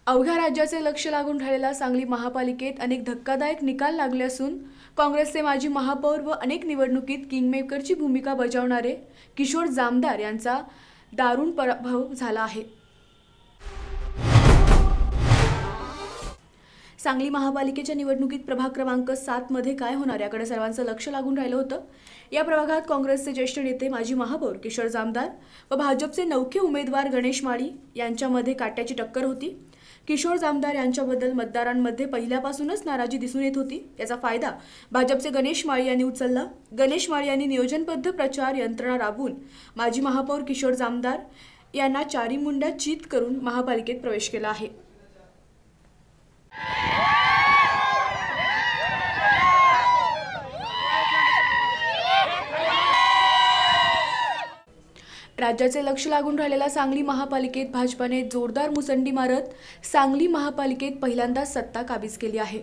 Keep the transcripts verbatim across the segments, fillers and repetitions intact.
अवघ्या राज्याचे लक्ष लागून राहिलेल्या सांगली महापालिकेत अनेक धक्कादायक निकाल लागले असून काँग्रेसचे माजी महापौर व अनेक निवडणुकीत किंगमेकरची भूमिका बजावणारे किशोर जामदार यांचा दारुण पराभव झाला आहे। सांगली महापालिकेच्या निवडणुकीत प्रभाग क्रमांक सात मध्ये काय होणार याकडे सर्वांचं लक्ष लागून राहिलं होतं। या प्रभागात काँग्रेसचे ज्येष्ठ नेते माजी महापौर किशोर जामदार व भाजपचे नौके उमेदवार गणेश माळी यांच्यामध्ये काट्याची टक्कर होती। किशोर जामदार यांच्याबद्दल मतदारांमध्ये पहिल्यापासूनच नाराजी दिसून येत होती। याचा फायदा भाजपचे गणेश माळी यांनी उचलला। गणेश माळी यांनी नियोजनबद्ध प्रचार यंत्रणा राबवून माजी महापौर किशोर जामदार यांना चारी मुंड्या चित करून महापालिकेत प्रवेश केला आहे। राज्याचे लक्ष लागून राहिलेल्या सांगली महापालिकेत भाजपाने जोरदार मुसंडी मारत सांगली महापालिकेत पहिल्यांदा सत्ता काबीज केली आहे।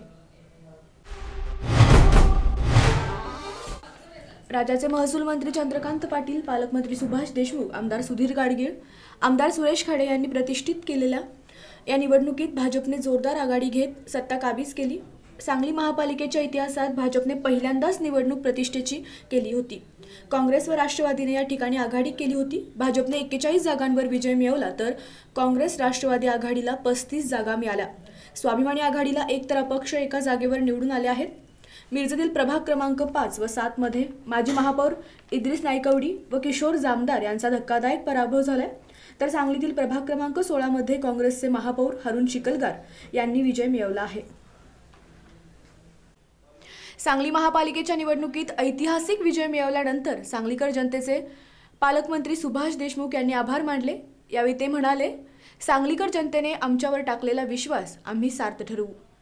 राज्याचे महसूल मंत्री चंद्रकांत पाटील, पालकमंत्री सुभाष देशमुख, आमदार सुधीर गाडगीळ, आमदार सुरेश खाडे यांनी प्रतिष्ठित केलेल्या या निवडणुकीत भाजपने जोरदार आघाडी घेत सत्ता काबीज केली। सांगली महापालिकेच्या इतिहासात भाजपने पहिल्यांदाच निवडणूक प्रतिष्ठेची केली होती। काँग्रेस व राष्ट्रवादीने या ठिकाणी आघाडी केली होती। भाजपने एक्केचाळीस जागांवर विजय मिळवला तर काँग्रेस राष्ट्रवादी आघाडीला पस्तीस जागा मिळाल्या। स्वाभिमानी आघाडीला एक तर अपक्ष एका जागेवर निवडून आले आहेत। मिरजेतील प्रभाग क्रमांक पाच व सात मध्ये माजी महापौर इद्रिस नाईकवडी व किशोर जामदार यांचा धक्कादायक पराभव झालाय, तर सांगलीतील प्रभाग क्रमांक सोळा मध्ये काँग्रेसचे महापौर हरुण चिखलगार यांनी विजय मिळवला आहे। सांगली महापालिकेच्या निवडणुकीत ऐतिहासिक विजय मिळवल्यानंतर सांगलीकर जनतेचे पालकमंत्री सुभाष देशमुख यांनी आभार मानले। यावेळी ते म्हणाले, सांगलीकर जनतेने आमच्यावर टाकलेला विश्वास आम्ही सार्थ ठरवू।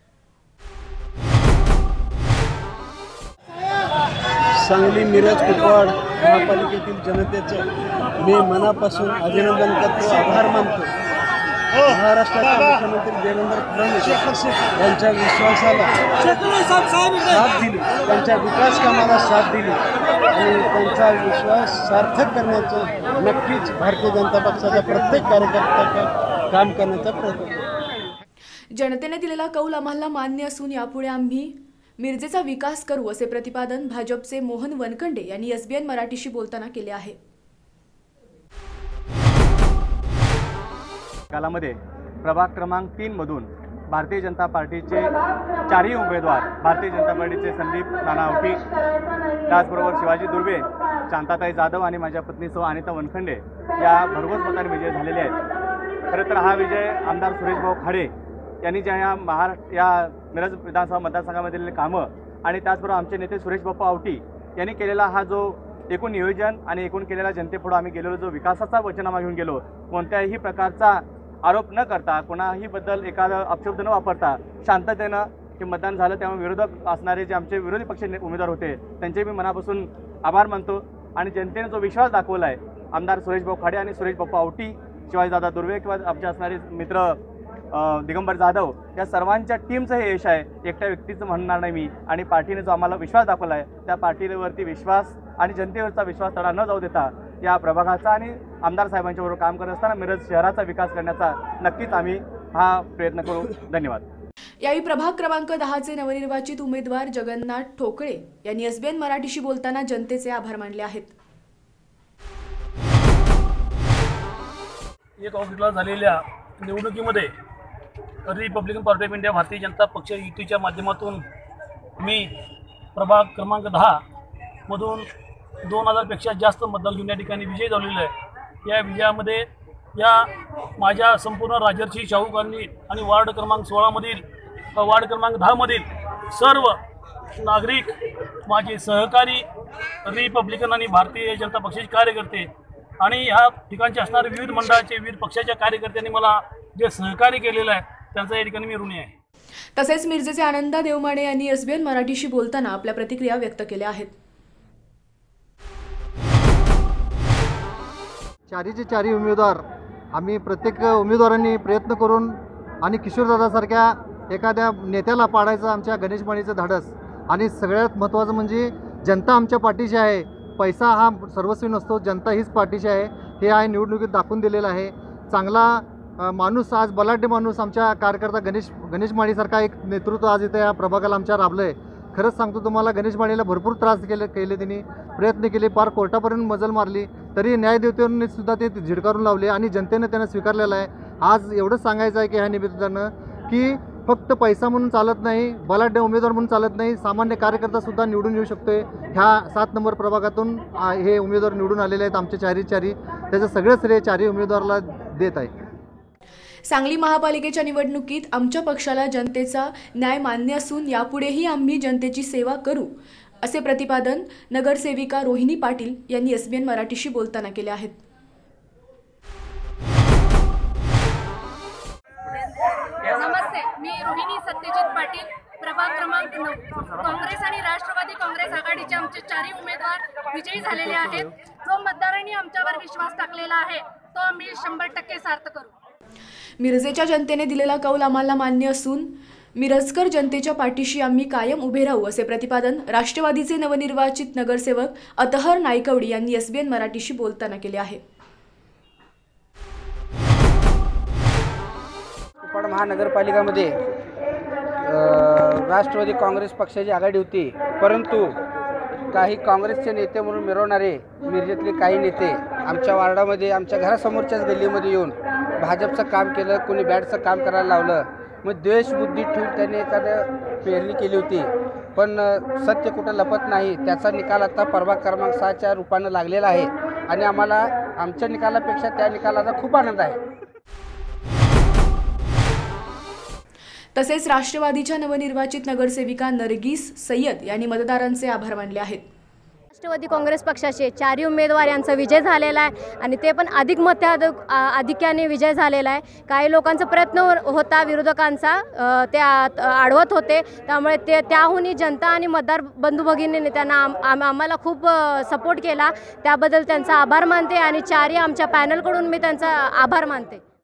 सांगली मिरज कुपवाड महापालिकेतील जनतेचे मी मनापासून अभिनंदन करतो, आभार मानतो। महाराष्ट्राचे मुख्यमंत्री देवेंद्र फडणवीस यांच्या विश्वासाला साथ दिली, त्यांच्या विकास कामाला साथ दिली आणि त्यांचा विश्वास सार्थक करण्याचं नक्कीच भारतीय जनता पक्षाच्या प्रत्येक कार्यकर्त्याचं काम करण्याचा प्रयत्न करू। जनतेने दिलेला कौल आम्हाला मान्य असून यापुढे आम्ही मिरजेचा विकास करू असे प्रतिपादन भाजपचे मोहन वनखंडे यांनी एसबीएन मराठीशी बोलताना केले आहे। कालामध्ये प्रभाग क्रमांक तीन मधून भारतीय जनता पार्टीचे चारही उमेदवार भारतीय जनता पार्टीचे संदीप नाना औटी, त्याचबरोबर शिवाजी दुर्वे, शांताताई जाधव आणि माझ्या पत्नी सौ अनिता वनखंडे या भरघोस मताने विजय झालेले आहेत। खरं तर हा विजय आमदार सुरेश भाऊ खाडे यांनी ज्या या महाराष्ट्र या मिरज विधानसभा मतदारसंघामधील कामं आणि त्याचबरोबर आमचे नेते सुरेश बाप्पा आवटी यांनी केलेला हा जो एकूण नियोजन आणि एकूण केलेला जनतेपुढे आम्ही गेलेलो जो विकासाचा वचननामा घेऊन गेलो, कोणत्याही प्रकारचा आरोप न करता, कोणाही बद्दल एखादा अपशब्द न वापरता शांततेनं हे मतदान झालं। त्यामुळे विरोधक असणारे जे आमचे विरोधी पक्ष उमेदवार होते त्यांचे मी मनापासून आभार मानतो आणि जनतेने जो विश्वास दाखवला आहे आमदार सुरेश भाऊ खाडे आणि सुरेश बाप्पा आवटी, शिवाजीदादा दुर्वे किंवा आमचे असणारे मित्र दिगंबर जाधव या सर्वांच्या टीमचं हे यश आहे, एकट्या व्यक्तीचं म्हणणार नाही मी। आणि पार्टीने जो आम्हाला विश्वास दाखवला आहे त्या पार्टीवरती विश्वास आणि जनतेवरचा विश्वास तडा न जाऊ देता या प्रभागाचा आणि आमदार साहेबांच्याबरोबर काम करत असताना मिरज शहराचा विकास करण्याचा नक्कीच आम्ही हा प्रयत्न करू। धन्यवाद। यावेळी प्रभाग क्रमांक दहा चे नवनिर्वाचित उमेदवार जगन्नाथ ठोकळे यांनी एसबीएन मराठीशी बोलताना जनतेचे आभार मानले आहेत। एक ऑगस्टला झालेल्या निवडणुकीमध्ये Republican party of India Bharatiya Janata पक्ष युतीच्या माध्यमातून मी प्रभाग क्रमांक दहा मधून दोन हजारपेक्षा जास्त मतदान घेऊन या ठिकाणी विजय झालेला आहे। या विजयामध्ये या माझ्या संपूर्ण राजर्षी शाहू कॉलनी आणि वार्ड क्रमांक सोळामधील वार्ड क्रमांक दहामधील सर्व नागरिक, माझे सहकारी, रिपब्लिकन आणि भारतीय जनता पक्षाचे कार्यकर्ते आणि ह्या ठिकाणचे असणारे विविध मंडळाचे विविध पक्षाच्या कार्यकर्त्यांनी मला जे सहकार्य केलेलं आहे त्यांचा या ठिकाणी मी ऋणी आहे। तसेच मिरजेचे आनंदा देवमाने यांनी एसबीएन मराठीशी बोलताना आपल्या प्रतिक्रिया व्यक्त केल्या आहेत। चारीचे चारी उमेदवार आम्ही प्रत्येक उमेदवारांनी प्रयत्न करून आणि किशोरदादासारख्या एखाद्या नेत्याला पाडायचं आमच्या गणेश माळीचं धाडस आणि सगळ्यात महत्त्वाचं म्हणजे जनता आमच्या पाठीशी आहे। पैसा हा सर्वस्वी नसतो, जनता हीच पाठीशी आहे हे आहे निवडणुकीत दाखवून दिलेलं आहे। चांगला अ, माणूस आज बलाढ्य माणूस आमच्या कार्यकर्ता गणेश गणेश माळीसारखा एक नेतृत्व आज इथं या प्रभागाला आमच्या राबलं आहे. खरंच सांगतो तुम्हाला, गणेश माळीला भरपूर त्रास केले केले त्यांनी, प्रयत्न केले, पार कोर्टापर्यंत मजल मारली, तरी न्यायदेवतेने सुद्धा ते झिडकारून लावले आणि जनतेने त्यांना स्वीकारलेलं आहे. आज एवढंच सांगायचं आहे की ह्या निमित्तानं की फक्त पैसा म्हणून चालत नाही, बलाढ्य उमेदवार म्हणून चालत नाही, सामान्य कार्यकर्तासुद्धा निवडून येऊ शकतोय. ह्या सात नंबर प्रभागातून आ, हे उमेदवार निवडून आलेले आहेत आमचे चारी चारी. त्याचं सगळं श्रेय चारही उमेदवाराला देत आहे. सांगली महापालिकेच्या निवडणुकीत आमच्या पक्षाला जनतेचा न्याय मान्य असून यापुढेही आम्ही जनतेची सेवा करू, असे प्रतिपादन नगरसेविका रोहिणी पाटील यांनी एस बी एन मराठीशी बोलताना केले आहेत. नमस्ते, मी रोहिणी सत्यजित पाटील, प्रभाग क्रमांक नऊ. काँग्रेस आणि राष्ट्रवादी काँग्रेस आघाडीचे आमचे चारही उमेदवार विजयी झालेले आहेत. जो मतदारांनी आमच्यावर विश्वास टाकलेला आहे तो आम्ही शंभर टक्के सार्थ करू. मिरजेच्या जनतेने दिलेला कौल आम्हाला मान्य असून मिरजकर जनतेच्या पाठीशी आम्ही कायम उभे राहू, असे प्रतिपादन राष्ट्रवादीचे नवनिर्वाचित नगरसेवक अतहर नायकवडी यांनी एस बी एन मराठीशी बोलताना केले आहे. कुपवाड महानगरपालिकामध्ये राष्ट्रवादी काँग्रेस पक्षाची आघाडी होती, परंतु काही काँग्रेसचे नेते म्हणून मिरवणारे मिरजेतले काही नेते आमच्या वार्डामध्ये, आमच्या घरासमोरच्याच गल्लीमध्ये येऊन भाजपचं काम केलं, कोणी बॅटचं काम करायला लावलं. मग द्वेषबुद्धी ठेवून त्यांनी एखादं पेरणी केली होती, पण सत्य कुठं लपत नाही. त्याचा निकाल आता प्रभाग क्रमांक सहाच्या रूपानं लागलेला आहे आणि आम्हाला आमच्या निकालापेक्षा त्या निकालाचा खूप आनंद आहे. तसेच राष्ट्रवादीच्या नवनिर्वाचित नगरसेविका नरगिस सय्यद यांनी मतदारांचे आभार मानले आहेत. राष्ट्रवादी काँग्रेस पक्षाचे चारही उमेदवार यांचा विजय झालेला आहे आणि ते पण अधिक मत आधिक्याने विजय झालेला आहे. काही लोकांचा प्रयत्न होता विरोधकांचा, ते अडवत होते, त्यामुळे ते त्याहूनही जनता आणि मतदार बंधू भगिनींनी त्यांना आम आम्हाला खूप सपोर्ट केला. त्याबद्दल त्यांचा आभार मानते आणि चारही आमच्या पॅनलकडून मी त्यांचा आभार मानते.